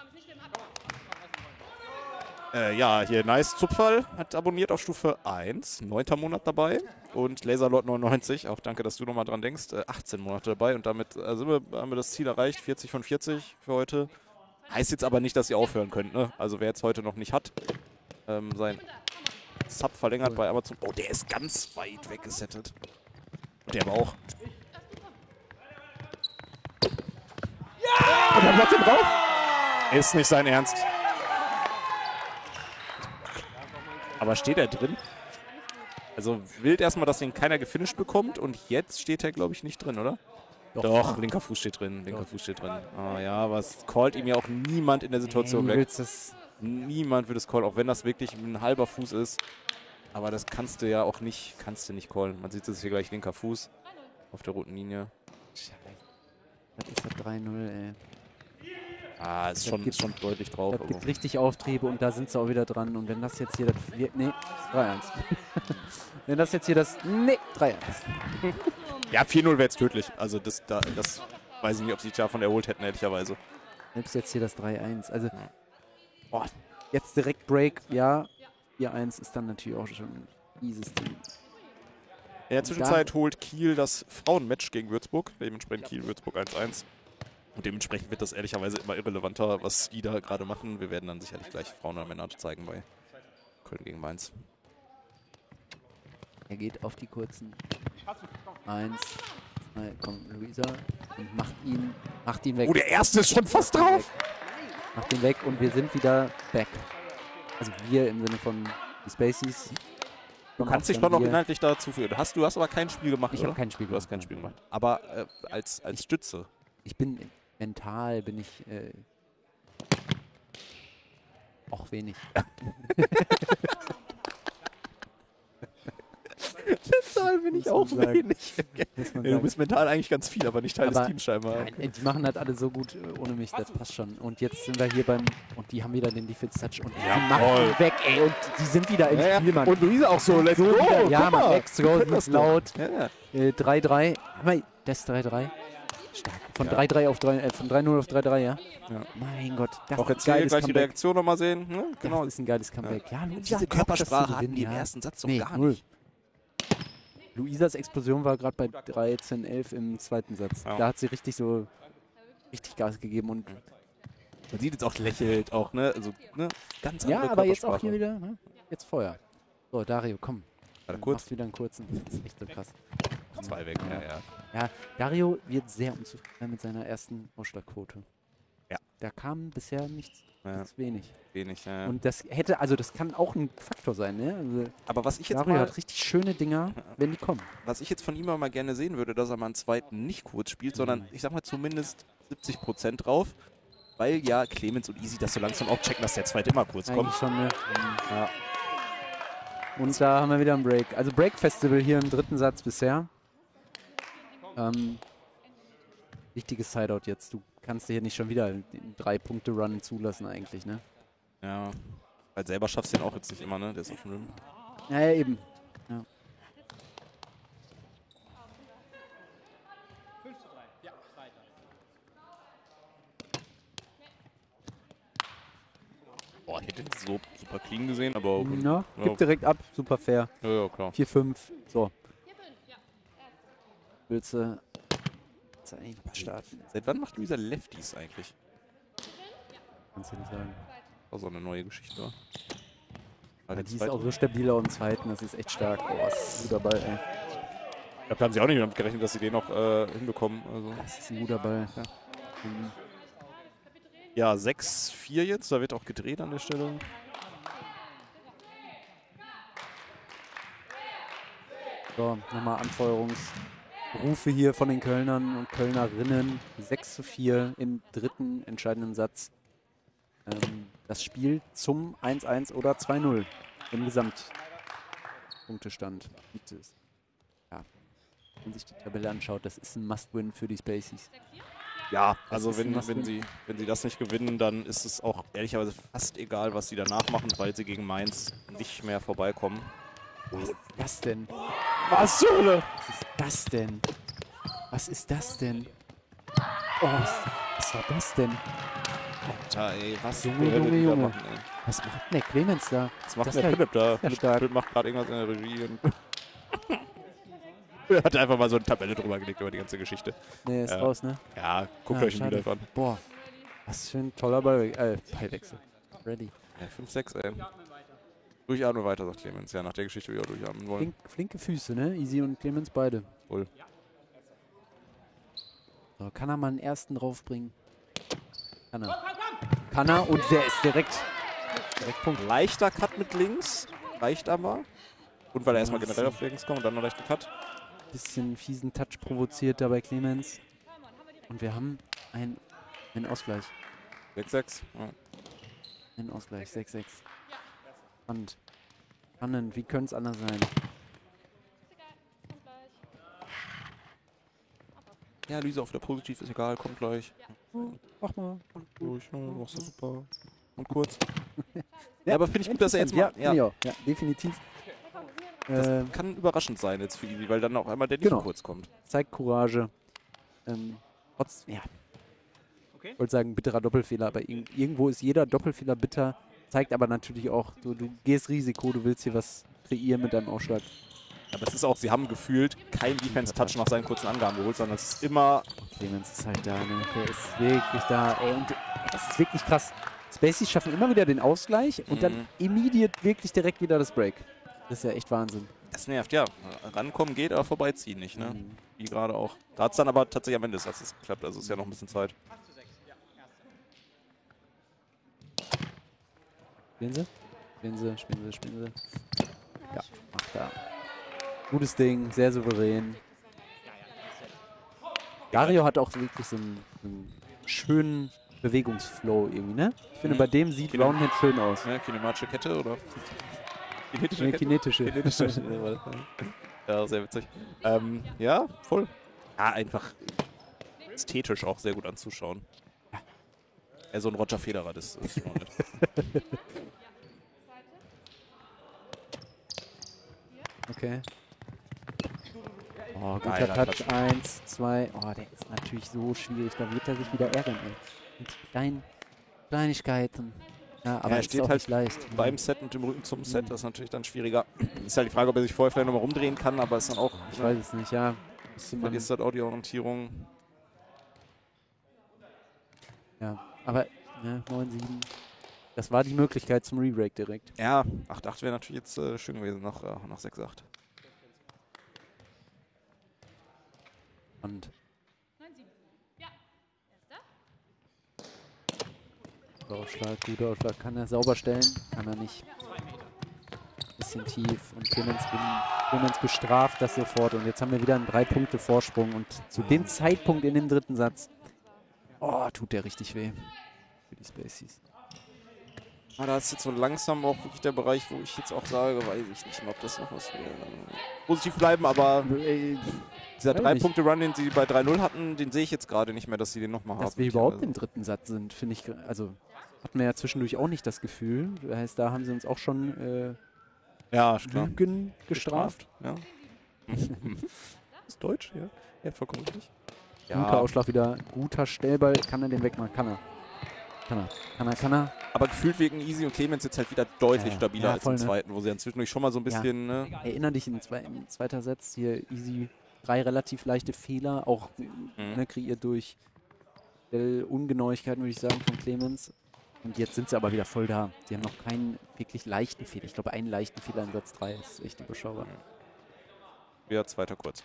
Äh, ja, hier Nice Zupferl hat abonniert auf Stufe eins, neunter Monat dabei. Und Laserlord neunundneunzig, auch danke, dass du nochmal dran denkst, äh, achtzehn Monate dabei. Und damit äh, sind wir, haben wir das Ziel erreicht, vierzig von vierzig für heute. Heißt jetzt aber nicht, dass ihr aufhören könnt, ne? Also wer jetzt heute noch nicht hat, ähm, sein Sub verlängert bei Amazon. Oh, der ist ganz weit weggesettet. Und der aber auch. Und dann macht er drauf. Ist nicht sein Ernst. Aber steht er drin? Also wild erstmal, dass ihn keiner gefinisht bekommt und jetzt steht er, glaube ich, nicht drin, oder? Doch. Doch, linker Fuß steht drin, linker Fuß steht drin. Ah ja, aber es callt ihm ja auch niemand in der Situation Ey, weg. willst das Niemand wird es callen, auch wenn das wirklich ein halber Fuß ist. Aber das kannst du ja auch nicht, kannst du nicht callen. Man sieht es hier gleich, linker Fuß auf der roten Linie. Das ist das drei null, ey. Ah, ist Das schon, gibt- ist schon deutlich drauf. Das aber- gibt richtig Auftriebe und da sind sie auch wieder dran. Und wenn das jetzt hier das... vier- Nee, drei eins. Wenn das jetzt hier das... Nee, drei eins. Ja, vier null wäre jetzt tödlich. Also das, da, das weiß ich nicht, ob sie sich davon erholt hätten, ehrlicherweise. Selbst jetzt hier das drei eins. Also, boah, jetzt direkt Break, ja. vier eins ist dann natürlich auch schon ein fieses Ding. In der Zwischenzeit holt Kiel das Frauenmatch gegen Würzburg. Dementsprechend Kiel-Würzburg eins eins. Und dementsprechend wird das ehrlicherweise immer irrelevanter, was die da gerade machen. Wir werden dann sicherlich gleich Frauen oder Männer zeigen bei Köln gegen Mainz. Er geht auf die kurzen. Eins, zwei, kommt Luisa und macht ihn, macht ihn weg. Oh, der erste ist schon fast Macht ihn drauf. weg. Macht ihn weg und wir sind wieder back. Also wir im Sinne von die Spaceys. Du kannst dich doch noch inhaltlich dazu führen. Hast, du hast aber kein Spiel gemacht, Ich oder? habe kein Spiel Du hast kein Spiel gemacht. Aber äh, als, als Stütze. Ich bin mental, bin ich äh, auch wenig. Mental bin ich auch wenig. Muss man Ja, du sagen. bist mental eigentlich ganz viel, aber nicht Teil Aber des Teams scheinbar. Nein, ey, die machen das alle so gut äh, ohne mich, das passt schon. Und jetzt sind wir hier beim, und die haben wieder den Defense Touch und die machen Jawohl. ihn weg, ey, und die sind wieder im Ja, ja. Spiel, Mann. Und Luisa auch so, let's So go. wieder, ja, guck Mann, mal. Let's Wir go, können das ist doch. laut. Ja, ja. Äh, drei drei, aber das drei drei. Stark. Von Ja. drei drei auf drei, äh, von drei null auf drei drei, ja? Ja. Mein Gott, das Auch ist jetzt ein hier geiles gleich die Comeback. Reaktion nochmal sehen. Ne? Genau. Das ist ein geiles Comeback. Ja, Luisa Diese hat Bock, Körpersprache das zu hatten die im gewinnen, ja. ersten Satz doch Nee, gar null. nicht. Luisas Explosion war gerade bei dreizehn elf im zweiten Satz. Ja. Da hat sie richtig so, richtig Gas gegeben und Man sieht jetzt auch lächelt, auch, ne? Also, ne? Ganz andere ja, aber jetzt auch hier Körpersprache. wieder, ne? Jetzt Feuer. So, Dario, komm. Warte Du kurz. machst wieder einen kurzen. Das ist echt so krass. Zwei weg, ja, ja. Ja, Dario wird sehr unzufrieden mit seiner ersten Ausschlagquote. Ja. Da kam bisher nichts. Ja. Das ist wenig. Wenig, ja. Und das hätte, also das kann auch ein Faktor sein, ne? Also Aber was ich jetzt Dario mal, hat richtig schöne Dinger, wenn die kommen. was ich jetzt von ihm mal gerne sehen würde, dass er mal einen zweiten nicht kurz spielt, sondern ich sag mal zumindest siebzig Prozent drauf, weil ja Clemens und Easy das so langsam auch checken, dass der zweite immer kurz kommt. Eigentlich schon, ne? Ja. Und da haben wir wieder einen Break. Also Break Festival hier im dritten Satz bisher. Ähm, wichtiges Sideout jetzt. Du kannst dir hier nicht schon wieder den Drei-Punkte-Run zulassen eigentlich, ne? Ja. Weil selber schaffst du den auch jetzt nicht immer, ne? Der ist auf dem Rim. Ja, ja, eben. Ja. fünf zu drei. Ja, weiter. Boah, ich hätte den so super clean gesehen, aber gut. Ja, Ja. gib direkt ab. Super fair. Ja, ja, klar. vier fünf. So. Willst du jetzt eigentlich mal starten? Seit wann macht Luisa Lefties eigentlich? Kannst du nicht sagen. Auch so eine neue Geschichte, oder? Ja, der die ist zweite- auch so stabil auch im zweiten. Das ist echt stark. Oh, das ist ein guter Ball, ey. Ich glaube, da haben sie auch nicht damit gerechnet, dass sie den noch äh, hinbekommen. Also. Das ist ein guter Ball. Ja. Mhm. Ja, sechs vier jetzt. Da wird auch gedreht an der Stelle. So, nochmal Anfeuerungsrufe hier von den Kölnern und Kölnerinnen. sechs zu vier im dritten entscheidenden Satz. Ähm, das Spiel zum eins eins oder zwei null im Gesamtpunktestand gibt es. Ja, wenn sich die Tabelle anschaut, das ist ein Must-Win für die Spaceys. Ja, Das also ist ein wenn, Must-Win. wenn, sie, wenn sie das nicht gewinnen, dann ist es auch ehrlicherweise fast egal, was sie danach machen, weil sie gegen Mainz nicht mehr vorbeikommen. Was ist das denn? Was zur Hölle? Was ist das denn? Was ist das denn? Oh, was, was war das denn? Alter, ey, was Junge, zur Hölle Junge, die da Junge. machen, ey. Was macht denn der Clemens da? Was macht Das der ist Philipp da? ja Philipp, stark. Philipp macht gerade irgendwas in der Regie und er hat einfach mal so eine Tabelle drüber gelegt über die ganze Geschichte. Nee, ist Ja. raus, ne? Ja, guckt Ja, euch den schade. Video an. Boah, was für ein toller Ball äh, Ballwechsel. Ready. Ja, fünf sechs, ey. Durchatmen weiter, sagt Clemens. Ja, nach der Geschichte will ich auch durchatmen wollen. Flink, flinke Füße, ne? Easy und Clemens beide. Voll. So, kann er mal einen ersten draufbringen? Kann er. Kann er und der ist direkt. Direkt Punkt. Leichter Cut mit links. Reicht aber. Und weil er erstmal Ja, generell auf links kommt und dann noch leichter Cut. Bisschen fiesen Touch provoziert dabei Clemens. Und wir haben ein, einen Ausgleich. sechs sechs. Ja. Einen Ausgleich. sechs sechs. Spannend. Spannend. Wie könnte es anders sein? Ja, Luisa auf der Positiv ist egal, kommt gleich. Mach mal. Durch, ja, machst du super. Und kurz. Ja, aber finde ich gut, dass er jetzt Ja, mal. ja. ja definitiv. Das Äh, kann überraschend sein jetzt für Easy, weil dann auch einmal der nicht Genau. kurz kommt. zeigt Courage. Ähm, trotz, ja. Okay. Ich wollte sagen, bitterer Doppelfehler, aber irg irgendwo ist jeder Doppelfehler bitter. Zeigt aber natürlich auch, du, du gehst Risiko, du willst hier was kreieren mit deinem Ausschlag. Aber es ist auch, sie haben gefühlt kein Defense-Touch nach seinen kurzen Angaben geholt, sondern es ist immer. Clemens ist halt da, ne? Der ist wirklich da. Ey, und das ist wirklich krass. Spaceys schaffen immer wieder den Ausgleich und Mhm. dann immediate wirklich direkt wieder das Break. Das ist ja echt Wahnsinn. Das nervt, ja. Rankommen geht, aber vorbeiziehen nicht, ne? Mhm. Wie gerade auch. Da hat es dann aber tatsächlich am Ende des Satzes geklappt, also ist ja noch ein bisschen Zeit. Spielen sie? Spielen sie, spielen sie, spielen sie. Ja, macht da. Gutes Ding, sehr souverän. Dario hat auch wirklich so einen, einen schönen Bewegungsflow irgendwie, ne? Ich finde, Mhm. bei dem sieht Kine- Roundhead schön aus. Ne, kinematische Kette oder? Kinetische Nee, Kette? kinetische. Kinetische. Ja, sehr witzig. Ähm, ja, voll. Ja, einfach ästhetisch auch sehr gut anzuschauen. Ja, so ein Roger Federer, das ist noch nicht. Okay. Oh, guter Geiler Touch. Touch. Eins, zwei. Oh, der ist natürlich so schwierig. Da wird er sich wieder ärgern. Ey. Mit kleinen Kleinigkeiten. Ja, aber er ist steht auch halt nicht leicht. beim Set und dem Rücken zum Set, Mhm. das ist natürlich dann schwieriger. Ist halt die Frage, ob er sich vorher vielleicht nochmal rumdrehen kann, aber ist dann auch, Ich weiß es nicht, ja. Müsste man, vergisst halt auch die Orientierung. ja. Aber ne, neun sieben. Das war die Möglichkeit zum Rebreak direkt. Ja, acht acht wäre natürlich jetzt äh, schön gewesen nach, äh, nach sechs acht. Und Guter Aufschlag, guter Aufschlag. Kann er sauber stellen? Kann er nicht. Bisschen tief. Und Clemens, bin, Clemens bestraft das sofort. Und jetzt haben wir wieder einen drei Punkte Vorsprung. Und zu dem Zeitpunkt in dem dritten Satz, oh, tut der richtig weh. Für die Spaceys. Ah, da ist jetzt so langsam auch wirklich der Bereich, wo ich jetzt auch sage, weiß ich nicht mehr, ob das noch was wäre. Positiv bleiben, aber Ey, dieser weiß drei nicht. Punkte Run, den sie bei drei null hatten, den sehe ich jetzt gerade nicht mehr, dass sie den nochmal haben. Dass wir überhaupt im dritten Satz sind, finde ich, also hatten wir ja zwischendurch auch nicht das Gefühl. Das heißt, da haben sie uns auch schon äh, Ja, klar. Lügen gestraft. Ja. Ist Deutsch, ja. Ja, vollkommen richtig. Guter Ausschlag wieder, guter Stellball. Kann er den wegmachen? Kann er. Kann er. Kann er, kann er. Aber gefühlt wegen Easy und Clemens jetzt halt wieder deutlich Ja, stabiler ja, als voll, im ne? zweiten, wo sie dann zwischendurch schon mal so ein Ja. bisschen, ne? Erinner dich, in zwei, im zweiter Satz hier Easy, drei relativ leichte Fehler, auch Mhm. ne, kreiert durch äh, Ungenauigkeiten, würde ich sagen, von Clemens. Und jetzt sind sie aber wieder voll da. Sie haben noch keinen wirklich leichten Fehler. Ich glaube, einen leichten Fehler in Satz drei ist echt überschaubar. Wieder zweiter kurz.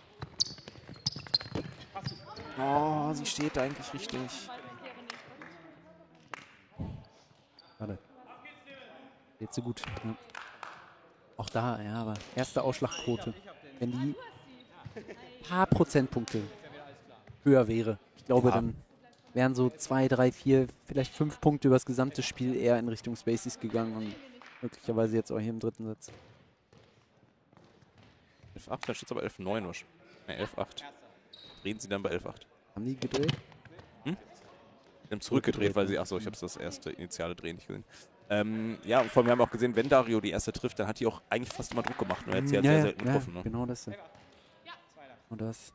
Oh, sie steht eigentlich richtig. Warte. Jetzt so gut. Ja. Auch da, ja, aber erste Ausschlagquote. Wenn die paar Prozentpunkte höher wäre, ich glaube, Ja. dann wären so zwei, drei, vier, vielleicht fünf Punkte über das gesamte Spiel eher in Richtung Spaceys gegangen und möglicherweise jetzt auch hier im dritten Satz. elf acht, da steht es aber elf neun. Ne, elf acht. Drehen sie dann bei elf acht. Haben die gedreht? Sie haben zurückgedreht, weil sie, achso, ich habe das erste initiale Drehen nicht gesehen. Ähm, ja, und vor allem, wir haben auch gesehen, wenn Dario die erste trifft, dann hat die auch eigentlich fast immer Druck gemacht. Nur er hat sie halt ja, sehr ja, selten ja, getroffen. Ne? genau das. Und das.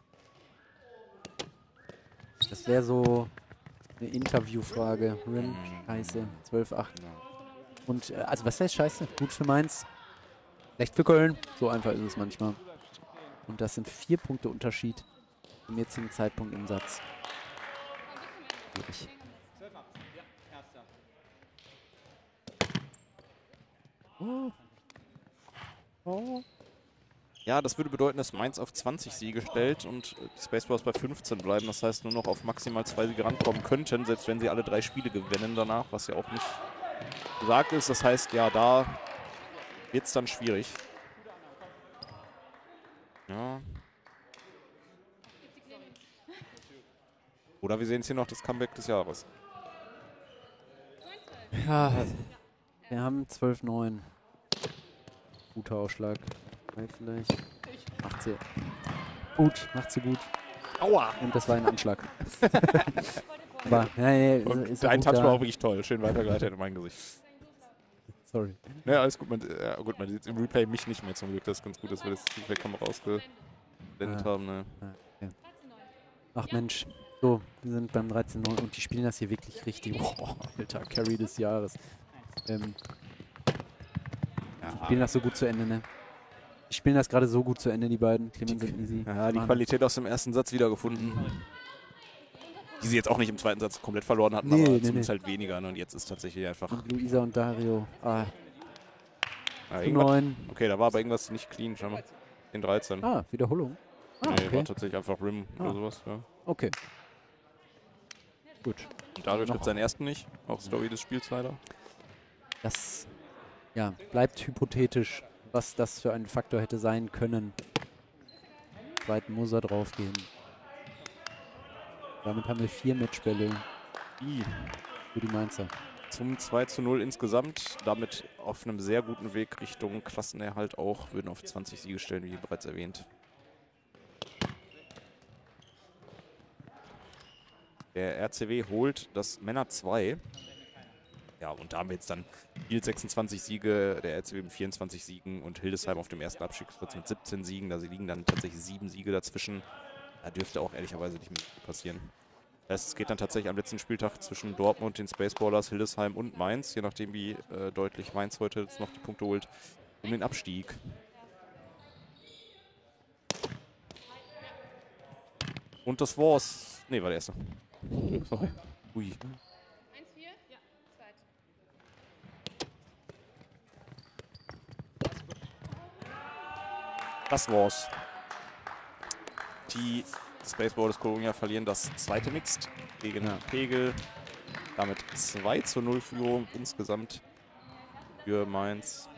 Das wäre so eine Interviewfrage. Rim, scheiße, zwölf acht. Und, äh, also was heißt scheiße? Gut für Mainz, schlecht für Köln. So einfach ist es manchmal. Und das sind vier Punkte Unterschied zum jetzigen Zeitpunkt im Satz. Schwierig. Oh. Oh. Ja, das würde bedeuten, dass Mainz auf zwanzig Siege stellt und äh, die Spaceballs bei fünfzehn bleiben. Das heißt, nur noch auf maximal zwei Siege rankommen könnten, selbst wenn sie alle drei Spiele gewinnen danach, was ja auch nicht gesagt ist. Das heißt, ja, da wird es dann schwierig. Ja. Oder wir sehen jetzt hier noch das Comeback des Jahres. Ja, wir haben zwölf neun. Guter Ausschlag. Drei vielleicht. Macht sie gut, macht sie gut. Aua! Und das war ein Anschlag. Aber, ja, ja, ist, Und ist ja dein gut Touch da. war auch wirklich toll. Schön weitergeleitet in mein Gesicht. Sorry. Ja, alles gut. Man, ja, gut, man sieht im Replay mich nicht mehr zum Glück. Das ist ganz gut, dass wir das Feedback-Kamera rausgeblendet Ah. haben. Ne? Ach Mensch, so, wir sind beim dreizehn neun und die spielen das hier wirklich richtig. Boah, Alter, Carry des Jahres. Ähm, die spielen das so gut zu Ende, ne? Die spielen das gerade so gut zu Ende, die beiden. Clemens und Easy. Ja, die Mann. Qualität aus dem ersten Satz wiedergefunden. Die sie jetzt auch nicht im zweiten Satz komplett verloren hatten, Nee, aber nee, zumindest nee. halt weniger. Ne? Und jetzt ist tatsächlich einfach. Und Luisa und Dario. Ah, Ja, zu irgendwas- neun. okay, da war aber irgendwas nicht clean, scheinbar. In dreizehn. Ah, Wiederholung. Ah, nee, okay. war tatsächlich einfach Rim Ah. oder sowas. Ja. Okay. Gut. Und Dario Noch- trifft seinen ersten nicht. Auch Story des Spiels leider. Das ja, bleibt hypothetisch, was das für ein Faktor hätte sein können. Zweiten muss er draufgehen. Damit haben wir vier Matchbälle I. für die Mainzer. Zum zwei zu null insgesamt. Damit auf einem sehr guten Weg Richtung Klassenerhalt auch. Würden auf zwanzig Siege stellen, wie bereits erwähnt. Der R C W holt das Männer zwei. Ja, und da haben wir jetzt dann Biel sechsundzwanzig Siege, der R C W mit vierundzwanzig Siegen und Hildesheim auf dem ersten Abstiegsplatz mit siebzehn Siegen. Da liegen dann tatsächlich sieben Siege dazwischen. Da dürfte auch ehrlicherweise nicht mehr passieren. Das heißt, es geht dann tatsächlich am letzten Spieltag zwischen Dortmund, den Spaceballers, Hildesheim und Mainz, je nachdem wie äh, deutlich Mainz heute jetzt noch die Punkte holt, um den Abstieg. Und das war's. Ne, war der erste. Sorry. Ui. eins vier? Ja, zweit. Das war's. Die Spaceballers Colonia verlieren das zweite Mixed gegen Ja. Pegel. Damit zwei zu null Führung insgesamt für Mainz.